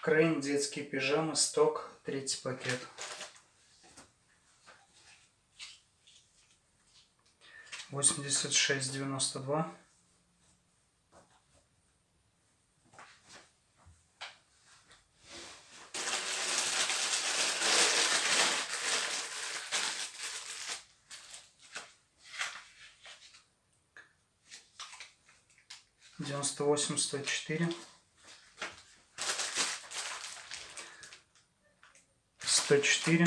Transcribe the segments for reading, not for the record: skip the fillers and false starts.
Крейн, детские пижамы, сток, 3-й пакет. 86,92. 98,104. 104.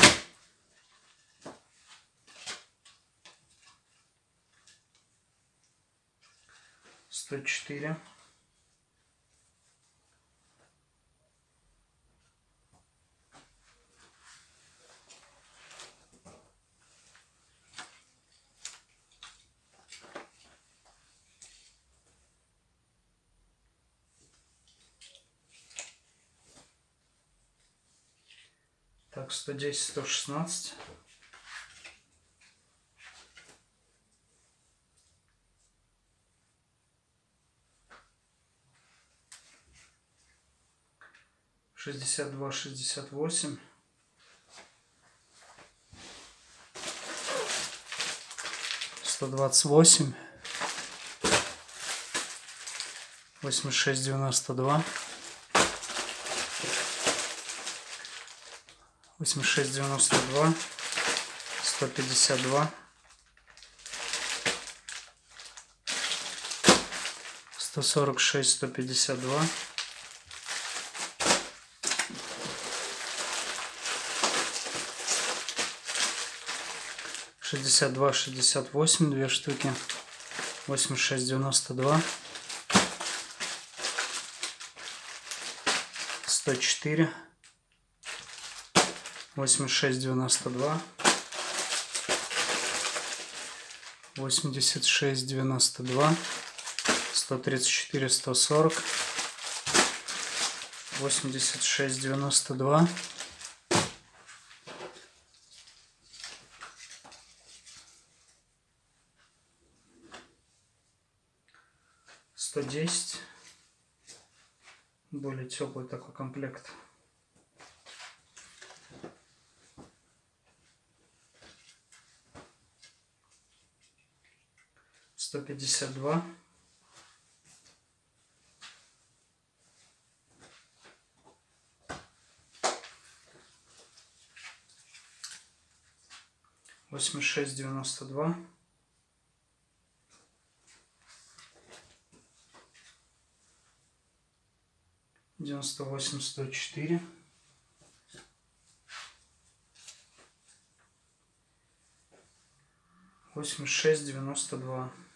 104. 110, 116. 62, 68. 128. 86, 92. 86, 92. 152. 146, 152. 62, 68, 2 штуки. 86, 92. 104. 86, 92. 86, 92. 134, 140. 86, 92. 110. Более теплый такой комплект. 152. 86, 92. 98, 104. 86, 92.